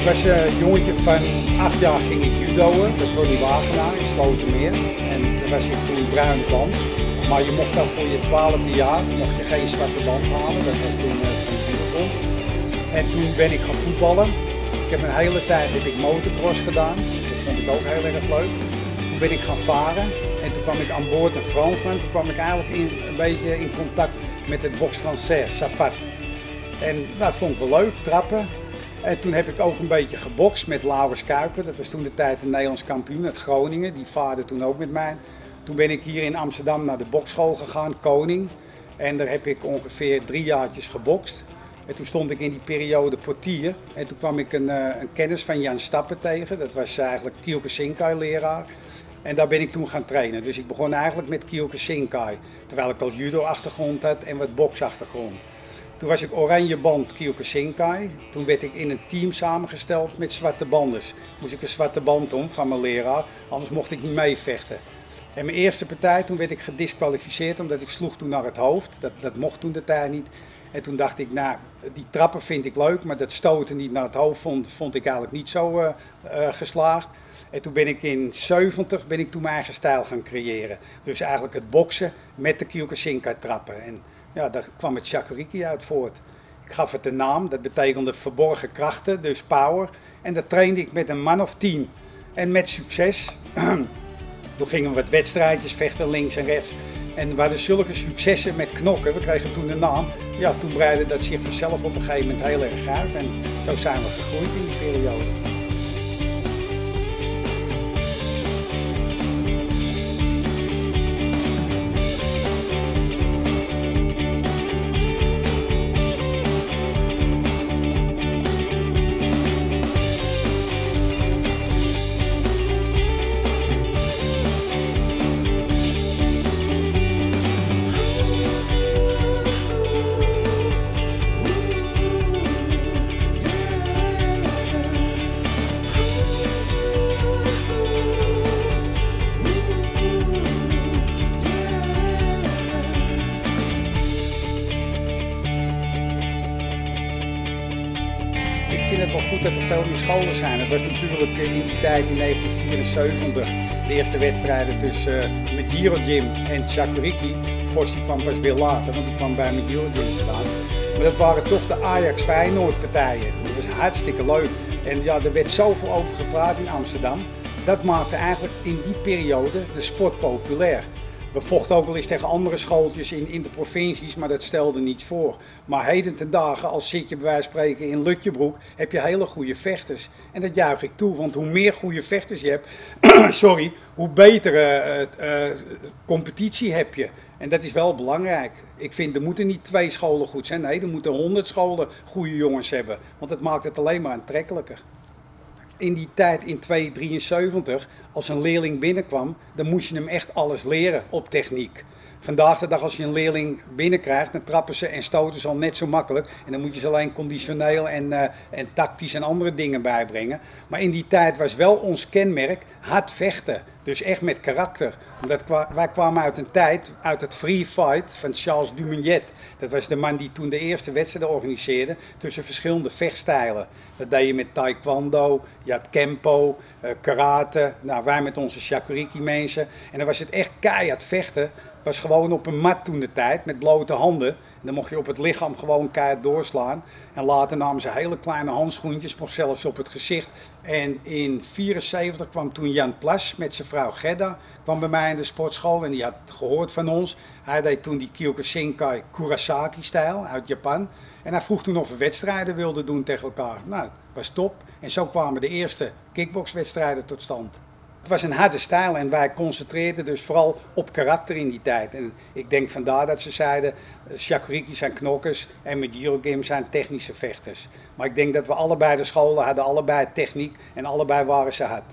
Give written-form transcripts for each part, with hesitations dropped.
was een jongetje van 8 jaar ging ik judoën, bij Tony Wagenaar in Slotermeer. En daar was ik toen bruine band. Maar je mocht dan voor je 12e jaar mocht je geen zwarte band halen. Dat was toen van de judobond. En toen ben ik gaan voetballen. Ik heb een hele tijd motocross gedaan. Dat vond ik ook heel erg leuk. Toen ben ik gaan varen. En toen kwam ik aan boord een Fransman. Toen kwam ik eigenlijk een beetje in contact met het boxe français, Safat. En dat vond ik wel leuk, trappen. En toen heb ik ook een beetje gebokst met Laurens Kuiper. Dat was toen de tijd een Nederlands kampioen uit Groningen. Die vaarde toen ook met mij. Toen ben ik hier in Amsterdam naar de boksschool gegaan, Koning. En daar heb ik ongeveer 3 jaartjes gebokst. En toen stond ik in die periode portier. En toen kwam ik een kennis van Jan Stappen tegen. Dat was eigenlijk Kyokushinkai leraar. En daar ben ik toen gaan trainen. Dus ik begon eigenlijk met Kyokushinkai. Terwijl ik al judo-achtergrond had en wat boksachtergrond. Toen was ik oranje band Kyokushinkai. Toen werd ik in een team samengesteld met zwarte banders. Moest ik een zwarte band om van mijn leraar, anders mocht ik niet meevechten. En mijn eerste partij, toen werd ik gedisqualificeerd omdat ik sloeg toen naar het hoofd. Dat mocht toen de tijd niet. En toen dacht ik, nou, die trappen vind ik leuk, maar dat stoten niet naar het hoofd vond ik eigenlijk niet zo geslaagd. En toen ben ik in 70 ben ik toen mijn eigen stijl gaan creëren. Dus eigenlijk het boksen met de Kyokushinkai trappen. En ja, daar kwam het Shakuriki uit voort. Ik gaf het een naam, dat betekende verborgen krachten, dus power. En dat trainde ik met een man of 10. En met succes. Toen gingen we wat wedstrijdjes vechten, links en rechts. En we hadden zulke successen met knokken, we kregen toen een naam. Ja, toen breidde dat zich vanzelf op een gegeven moment heel erg uit. En zo zijn we gegroeid in die periode. Ik vind het wel goed dat er veel meer scholen zijn. Het was natuurlijk in die tijd, in 1974, de eerste wedstrijden tussen Medjiro Gym en Shakuriki. Vos die kwam pas weer later, want die kwam bij Medjiro Gym vandaan. Maar dat waren toch de Ajax-Feyenoord partijen. Dat was hartstikke leuk. En ja, er werd zoveel over gepraat in Amsterdam. Dat maakte eigenlijk in die periode de sport populair. We vochten ook wel eens tegen andere schooltjes in de provincies, maar dat stelde niets voor. Maar heden ten dagen, als zit je bij wijze van spreken in Lutjebroek, heb je hele goede vechters. En dat juich ik toe, want hoe meer goede vechters je hebt, hoe betere competitie heb je. En dat is wel belangrijk. Ik vind, er moeten niet 2 scholen goed zijn, nee, er moeten 100 scholen goede jongens hebben. Want dat maakt het alleen maar aantrekkelijker. In die tijd, in 273, als een leerling binnenkwam, dan moest je hem echt alles leren op techniek. Vandaag de dag, als je een leerling binnenkrijgt, dan trappen ze en stoten ze al net zo makkelijk. En dan moet je ze alleen conditioneel en tactisch en andere dingen bijbrengen. Maar in die tijd was wel ons kenmerk hard vechten. Dus echt met karakter. Omdat wij kwamen uit een tijd, uit het free fight van Charles Dumignet. Dat was de man die toen de eerste wedstrijden organiseerde tussen verschillende vechtstijlen. Dat deed je met taekwondo, je had kempo, karate. Nou, wij met onze Shakuriki mensen. En dan was het echt keihard vechten. Was gewoon op een mat toen de tijd, met blote handen. En dan mocht je op het lichaam gewoon keihard doorslaan. En later namen ze hele kleine handschoentjes, mocht zelfs op het gezicht. En in 1974 kwam toen Jan Plas met zijn vrouw Gedda, kwam bij mij in de sportschool en die had gehoord van ons. Hij deed toen die Kyokushinkai Kurosaki-stijl uit Japan. En hij vroeg toen of we wedstrijden wilden doen tegen elkaar. Nou, dat was top. En zo kwamen de eerste kickboxwedstrijden tot stand. Het was een harde stijl en wij concentreerden dus vooral op karakter in die tijd. En ik denk vandaar dat ze zeiden, Shakuriki zijn knokkers en Medjiro Gym zijn technische vechters. Maar ik denk dat we allebei de scholen hadden, allebei techniek en allebei waren ze hard.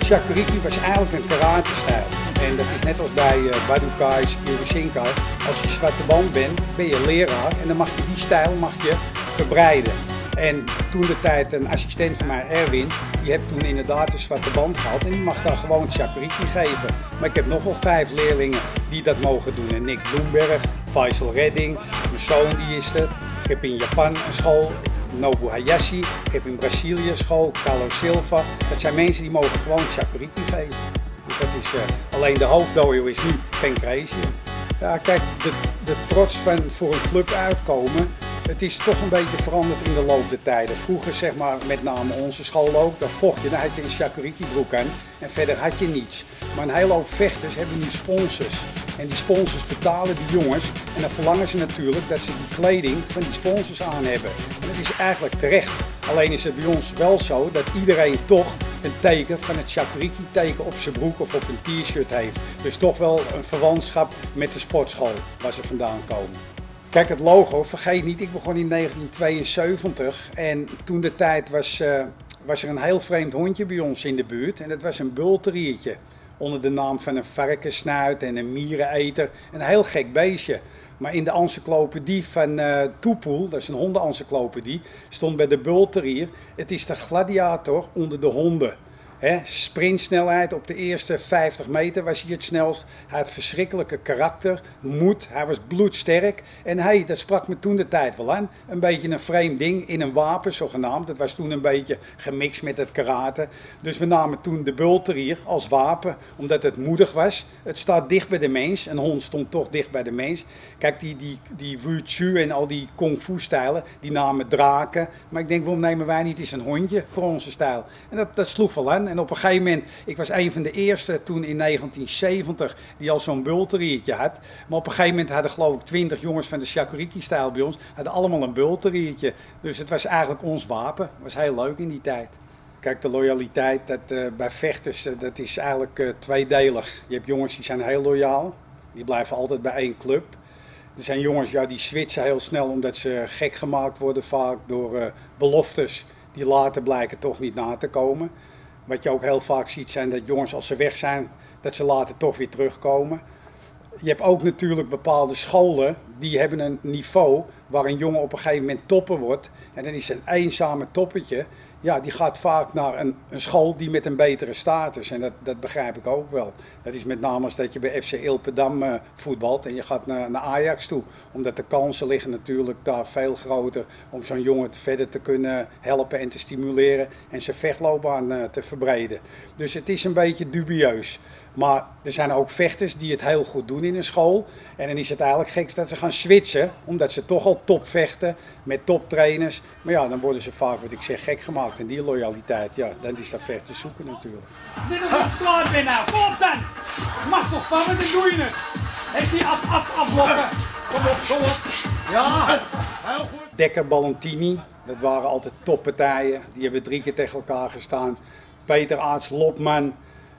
Shakuriki was eigenlijk een karate-stijl. En dat is net als bij Budokai, Kyokushinkai. Als je zwarte band bent, ben je leraar en dan mag je die stijl verbreiden. En toen de tijd een assistent van mij, Erwin, die heeft toen inderdaad een zwarte band gehad en die mag dan gewoon Shakuriki geven. Maar ik heb nog wel 5 leerlingen die dat mogen doen. En Nick Bloemberg, Faisal Redding, mijn zoon die is het. Ik heb in Japan een school, Nobu Hayashi. Ik heb in Brazilië een school, Carlos Silva. Dat zijn mensen die mogen gewoon Shakuriki geven. Dus dat is, alleen de hoofddojo is nu Pancratium. Ja, kijk, de trots van voor een club uitkomen. Het is toch een beetje veranderd in de loop der tijden. Vroeger, zeg maar, met name onze school ook, daar vocht je, dan had je een Shakuriki broek aan en verder had je niets. Maar een hele hoop vechters hebben nu sponsors. En die sponsors betalen die jongens en dan verlangen ze natuurlijk dat ze die kleding van die sponsors aan hebben. En dat is eigenlijk terecht. Alleen is het bij ons wel zo dat iedereen toch een teken van het Shakuriki teken op zijn broek of op een t-shirt heeft. Dus toch wel een verwantschap met de sportschool waar ze vandaan komen. Kijk, het logo, vergeet niet, ik begon in 1972 en toen de tijd was er een heel vreemd hondje bij ons in de buurt en dat was een bulteriertje. Onder de naam van een varkensnuit en een miereneter, een heel gek beestje. Maar in de encyclopedie van Toepoel, dat is een hondenencyclopedie, stond bij de bulterier, het is de gladiator onder de honden. Sprintsnelheid op de eerste 50 meter was hij het snelst. Hij had verschrikkelijke karakter, moed, hij was bloedsterk. En dat sprak me toen de tijd wel aan. Een beetje een vreemd ding in een wapen zogenaamd. Dat was toen een beetje gemixt met het karate. Dus we namen toen de bulterier als wapen, omdat het moedig was. Het staat dicht bij de mens, een hond stond toch dicht bij de mens. Kijk, die Wü Chu en al die kung fu stijlen, die namen draken. Maar ik denk, waarom nemen wij niet eens een hondje voor onze stijl? En dat sloeg wel aan. En op een gegeven moment, ik was een van de eerste toen in 1970 die al zo'n bulteriertje had. Maar op een gegeven moment hadden geloof ik 20 jongens van de Shakuriki-stijl bij ons, hadden allemaal een bulteriertje. Dus het was eigenlijk ons wapen. Het was heel leuk in die tijd. Kijk, de loyaliteit bij vechters, dat is eigenlijk tweedelig. Je hebt jongens die zijn heel loyaal, die blijven altijd bij één club. Er zijn jongens die switchen heel snel omdat ze gek gemaakt worden vaak door beloftes die later blijken toch niet na te komen. Wat je ook heel vaak ziet zijn dat jongens als ze weg zijn, dat ze later toch weer terugkomen. Je hebt ook natuurlijk bepaalde scholen die hebben een niveau waar een jongen op een gegeven moment topper wordt. En dan is een eenzame toppertje, ja, die gaat vaak naar een school die met een betere status. En dat begrijp ik ook wel. Dat is met name als dat je bij FC Ilpendam voetbalt en je gaat naar Ajax toe. Omdat de kansen liggen natuurlijk daar veel groter om zo'n jongen verder te kunnen helpen en te stimuleren en zijn vechtloopbaan te verbreden. Dus het is een beetje dubieus. Maar er zijn ook vechters die het heel goed doen in een school. En dan is het eigenlijk gek dat ze gaan switchen, omdat ze toch al top vechten met toptrainers. Maar ja, dan worden ze vaak, wat ik zeg, gek gemaakt. En die loyaliteit, ja, dan is dat ver te zoeken natuurlijk. Dit is een slaat binnen, kom op dan! Mag toch van, dan doe je het! Heeft die afblokken? Kom op, kom op! Ja, heel goed! Dekker Ballantini, dat waren altijd toppartijen. Die hebben 3 keer tegen elkaar gestaan. Peter Aarts Lopman.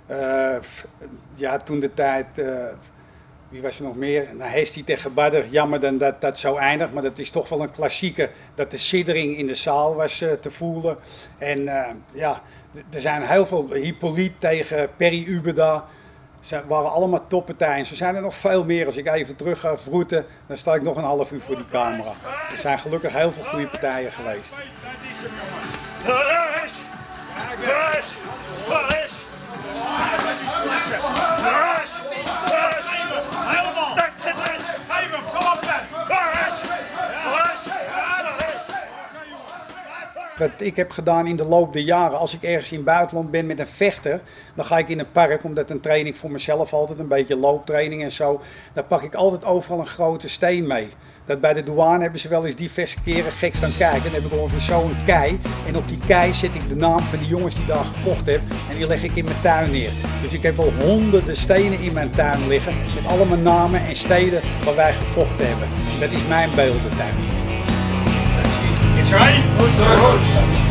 Ja, toen de tijd, wie was er nog meer? Nou, Hesti tegen Badr, jammer dan dat zo eindigt, maar dat is toch wel een klassieker, dat de siddering in de zaal was te voelen. En ja, er zijn heel veel, Hippolyte tegen Perry Ubeda, waren allemaal toppartijen. Zo zijn er nog veel meer. Als ik even terug ga vroeten, dan sta ik nog een half uur voor die camera. Er zijn gelukkig heel veel goede partijen geweest. Wat ik heb gedaan in de loop der jaren, als ik ergens in het buitenland ben met een vechter, dan ga ik in een park, omdat een training voor mezelf altijd een beetje looptraining en zo, dan pak ik altijd overal een grote steen mee. Dat bij de douane hebben ze wel eens diverse keren gek staan kijken. Dan heb ik ongeveer zo'n kei. En op die kei zet ik de naam van die jongens die daar gevochten hebben. En die leg ik in mijn tuin neer. Dus ik heb wel honderden stenen in mijn tuin liggen. Met allemaal namen en steden waar wij gevochten hebben. Dat is mijn beeldentuin. It's right.